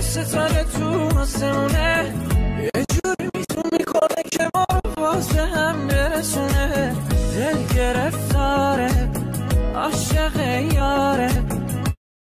ستاره تو آسمونه یه جوری میتون میکنه که ما رو باز به هم برسونه. دل گرفت